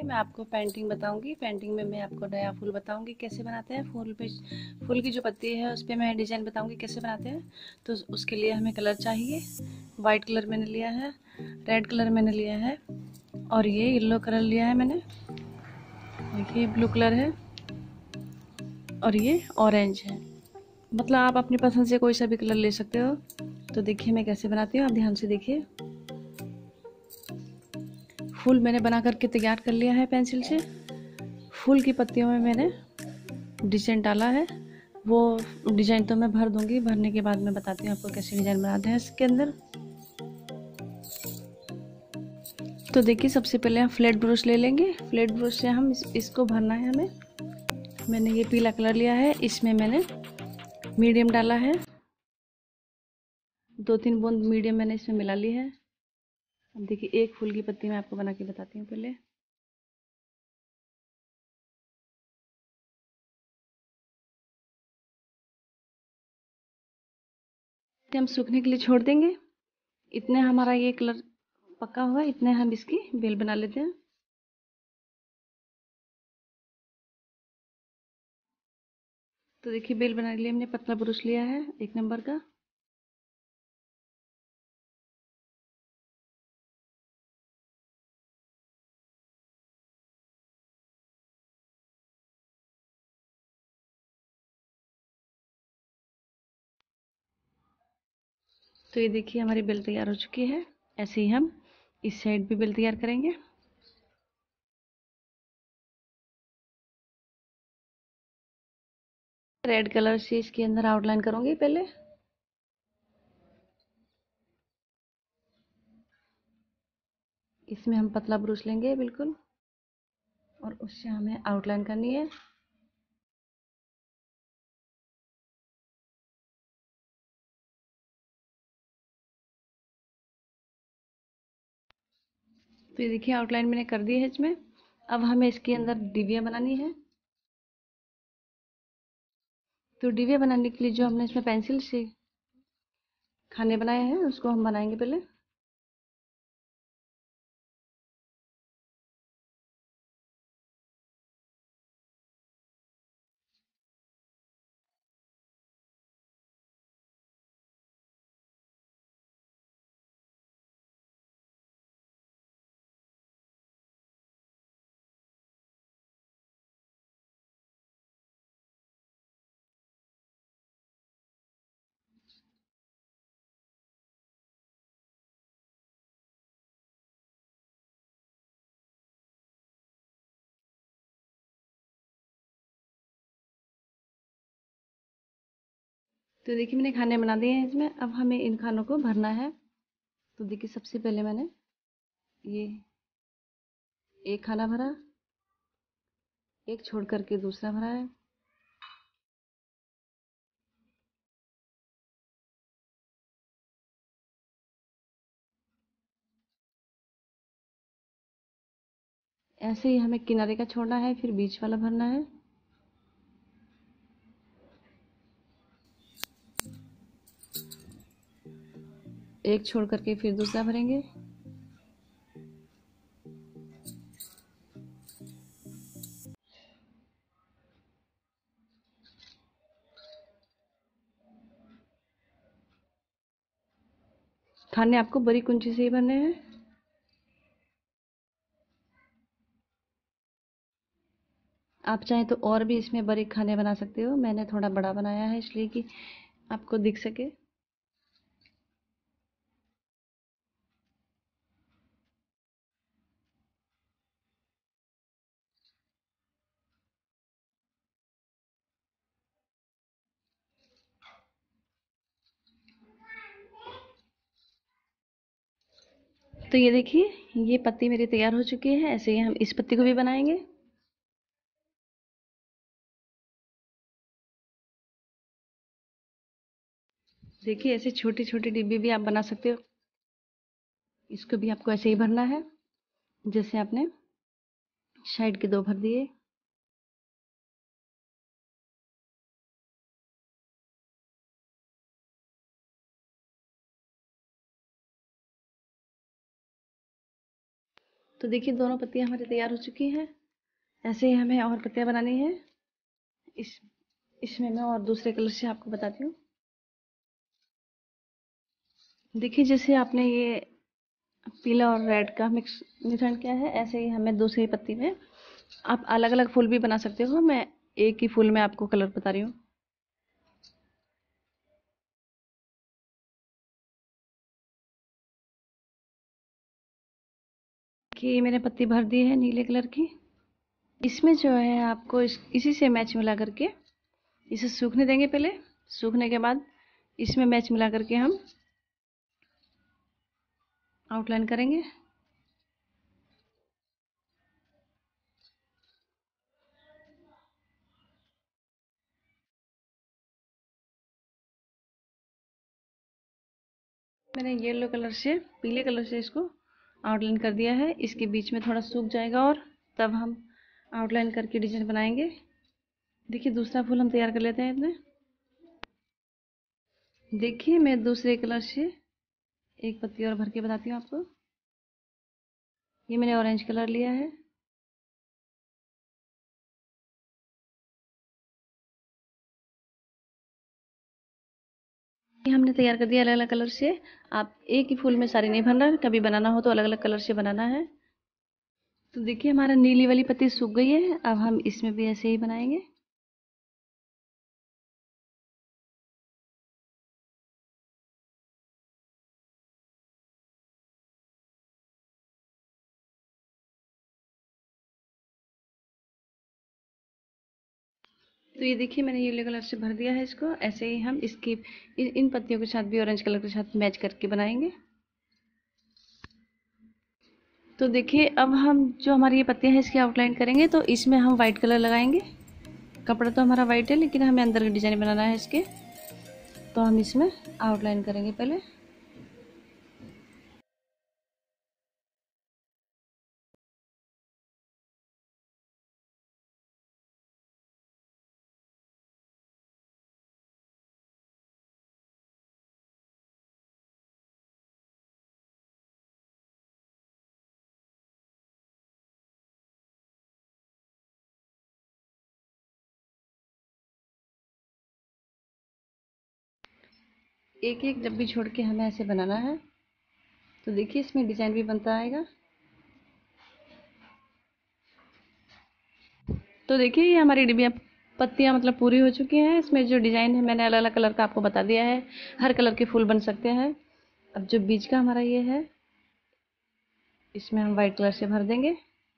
मैं आपको पेंटिंग बताऊंगी। पेंटिंग में मैं आपको नया फूल बताऊंगी कैसे बनाते हैं। फूल पे फूल की जो पत्ती है उस पर मैं डिजाइन बताऊंगी कैसे बनाते हैं। तो उसके लिए हमें कलर चाहिए। वाइट कलर मैंने लिया है, रेड कलर मैंने लिया है, और ये येलो कलर लिया है मैंने। देखिए ब्लू कलर है और ये ऑरेंज है। मतलब आप अपनी पसंद से कोई सा भी कलर ले सकते हो। तो देखिए मैं कैसे बनाती हूँ, आप ध्यान से देखिए। फूल मैंने बना करके तैयार कर लिया है पेंसिल से। फूल की पत्तियों में मैंने डिजाइन डाला है। वो डिजाइन तो मैं भर दूंगी, भरने के बाद मैं बताती हूँ आपको कैसे डिजाइन बनाते हैं इसके अंदर। तो देखिए सबसे पहले हम फ्लैट ब्रश ले लेंगे। फ्लैट ब्रश से हम इसको भरना है हमें। मैंने ये पीला कलर लिया है, इसमें मैंने मीडियम डाला है। 2-3 बूंद मीडियम मैंने इसमें मिला ली है। अब देखिए एक फूल की पत्ती मैं आपको बना के बताती हूँ पहले। हम सूखने के लिए छोड़ देंगे। इतने हमारा ये कलर पक्का हुआ, इतने हम इसकी बेल बना लेते हैं। तो देखिए बेल बनाने के लिए हमने पतला ब्रश लिया है 1 नंबर का। तो ये देखिए हमारी बेल तैयार हो चुकी है। ऐसे ही हम इस साइड भी बेल तैयार करेंगे। रेड कलर से इसके अंदर आउटलाइन करूंगी पहले। इसमें हम पतला ब्रश लेंगे बिल्कुल, और उससे हमें आउटलाइन करनी है। तो ये देखिए आउटलाइन मैंने कर दी है इसमें। अब हमें इसके अंदर डिबिया बनानी है। तो डिबिया बनाने के लिए जो हमने इसमें पेंसिल से खाने बनाए हैं उसको हम बनाएंगे पहले। तो देखिए मैंने खाने बना दिए हैं इसमें। अब हमें इन खानों को भरना है। तो देखिए सबसे पहले मैंने ये एक खाना भरा, एक छोड़ करके दूसरा भरा है। ऐसे ही हमें किनारे का छोड़ना है, फिर बीच वाला भरना है। एक छोड़ करके फिर दूसरा भरेंगे। खाने आपको बड़ी कुंची से ही भरने हैं। आप चाहें तो और भी इसमें बड़े खाने बना सकते हो। मैंने थोड़ा बड़ा बनाया है इसलिए कि आपको दिख सके। तो ये देखिए ये पत्ती मेरी तैयार हो चुकी है। ऐसे ही हम इस पत्ती को भी बनाएंगे। देखिए ऐसे छोटी छोटी डिब्बी भी आप बना सकते हो। इसको भी आपको ऐसे ही भरना है जैसे आपने साइड के 2 भर दिए। तो देखिए दोनों पत्तियां हमारी तैयार हो चुकी हैं। ऐसे ही हमें और पत्तियां बनानी है। इसमें मैं और दूसरे कलर से आपको बताती हूँ। देखिए जैसे आपने ये पीला और रेड का मिश्रण किया है, ऐसे ही हमें दूसरी पत्ती में आप अलग अलग फूल भी बना सकते हो। मैं एक ही फूल में आपको कलर बता रही हूँ। कि मैंने पत्ती भर दी है नीले कलर की। इसमें जो है आपको इसी से मैच मिला करके इसे सूखने देंगे। पहले सूखने के बाद इसमें मैच मिला करके हम आउटलाइन करेंगे। मैंने येलो कलर से पीले कलर से इसको आउटलाइन कर दिया है। इसके बीच में थोड़ा सूख जाएगा और तब हम आउटलाइन करके डिजाइन बनाएंगे। देखिए दूसरा फूल हम तैयार कर लेते हैं इतने। देखिए मैं दूसरे कलर से एक पत्ती और भर के बताती हूँ आपको। ये मैंने ऑरेंज कलर लिया है। ये हमने तैयार कर दिया अलग अलग कलर से। आप एक ही फूल में सारी नहीं भरना, कभी बनाना हो तो अलग अलग कलर से बनाना है। तो देखिए हमारा नीली वाली पत्ती सूख गई है। अब हम इसमें भी ऐसे ही बनाएंगे। तो ये देखिए मैंने येलो कलर से भर दिया है इसको। ऐसे ही हम इसकी इन पत्तियों के साथ भी ऑरेंज कलर के साथ मैच करके बनाएंगे। तो देखिए अब हम जो हमारी ये पत्तियां हैं इसकी आउटलाइन करेंगे। तो इसमें हम वाइट कलर लगाएंगे। कपड़ा तो हमारा वाइट है लेकिन हमें अंदर का डिजाइन बनाना है इसके। तो हम इसमें आउटलाइन करेंगे पहले। एक एक डब्बी छोड़ के हमें ऐसे बनाना है। तो देखिए इसमें डिजाइन भी बनता आएगा। तो देखिए ये हमारी डिबिया पत्तियां मतलब पूरी हो चुकी हैं। इसमें जो डिजाइन है मैंने अलग अलग कलर का आपको बता दिया है। हर कलर के फूल बन सकते हैं। अब जो बीच का हमारा ये है इसमें हम वाइट कलर से भर देंगे।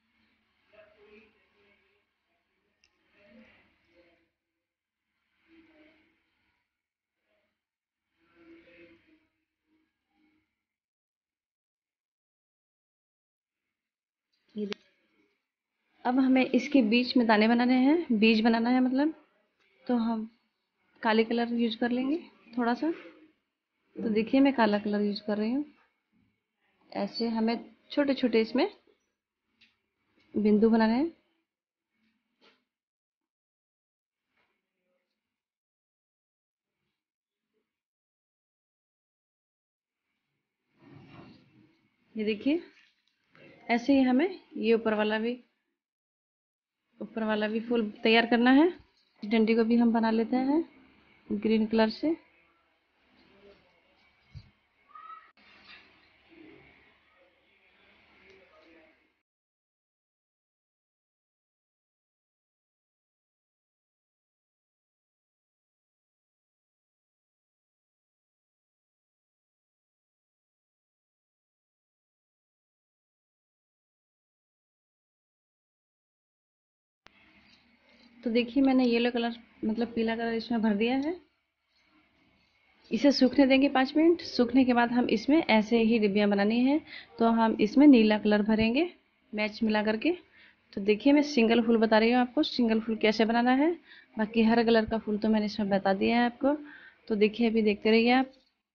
ये अब हमें इसके बीच में दाने बनाने हैं, बीज बनाना है मतलब। तो हम काले कलर यूज कर लेंगे थोड़ा सा। तो देखिए मैं काला कलर यूज कर रही हूँ। ऐसे हमें छोटे छोटे इसमें बिंदु बनाने हैं। ये देखिए ऐसे ही हमें ये ऊपर वाला भी फूल तैयार करना है। डंडी को भी हम बना लेते हैं ग्रीन कलर से। तो देखिए मैंने येलो कलर मतलब पीला कलर इसमें भर दिया है। इसे सूखने देंगे 5 मिनट। सूखने के बाद हम इसमें ऐसे ही डिब्बियाँ बनानी है। तो हम इसमें नीला कलर भरेंगे मैच मिला करके। तो देखिए मैं सिंगल फूल बता रही हूँ आपको, सिंगल फूल कैसे बनाना है। बाकी हर कलर का फूल तो मैंने इसमें बता दिया है आपको। तो देखिए अभी देखते रहिए आप।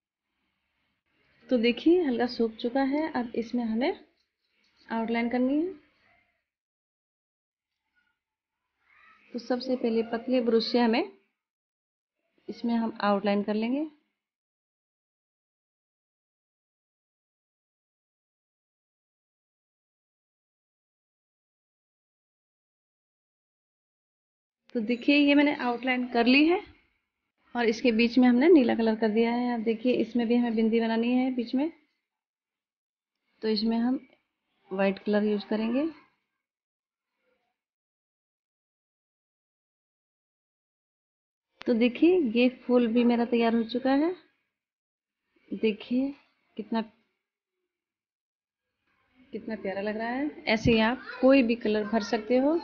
तो देखिए हल्का सूख चुका है। अब इसमें हमें आउटलाइन करनी है। तो सबसे पहले पतले ब्रश से हमें इसमें हम आउटलाइन कर लेंगे। तो देखिए ये मैंने आउटलाइन कर ली है और इसके बीच में हमने नीला कलर कर दिया है। आप देखिए इसमें भी हमें बिंदी बनानी है बीच में, तो इसमें हम वाइट कलर यूज करेंगे। तो देखिए ये फूल भी मेरा तैयार हो चुका है। देखिए कितना कितना प्यारा लग रहा है। ऐसे ही आप कोई भी कलर भर सकते हो।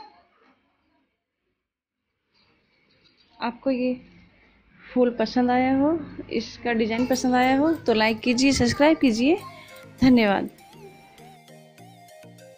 आपको ये फूल पसंद आया हो, इसका डिज़ाइन पसंद आया हो तो लाइक कीजिए, सब्सक्राइब कीजिए। धन्यवाद।